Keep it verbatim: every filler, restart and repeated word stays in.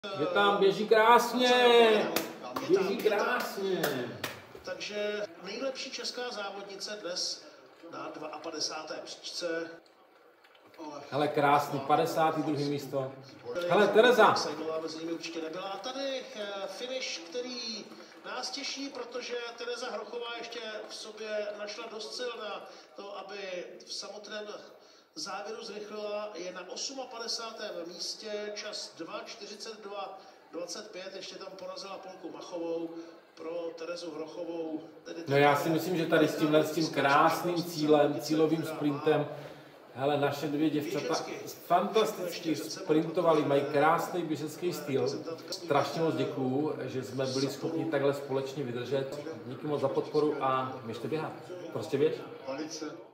Je tam, běží krásně, běží krásně. Takže nejlepší česká závodnice dnes na padesáté druhé příčce. Hele, krásný, padesátý druhé místo. Hele, Tereza. Sejdlová mezi nimi určitě nebyla. A tady finish, který nás těší, protože Tereza Hrochová ještě v sobě našla dost sil na to, aby v samotném závěru zrychlila. Je na padesátém osmém místě, čas dva čtyřicet dva dvacet pět, ještě tam porazila Polku Machovou. Pro Terezu Hrochovou. Tedy no já si myslím, že tady s tímhle s tím krásným cílem, cílovým sprintem, hele, naše dvě děvčata fantasticky sprintovali, mají krásný běžecký styl. Strašně moc děkuju, že jsme byli schopni takhle společně vydržet. Díky moc za podporu a běžte běhat. Prostě běž.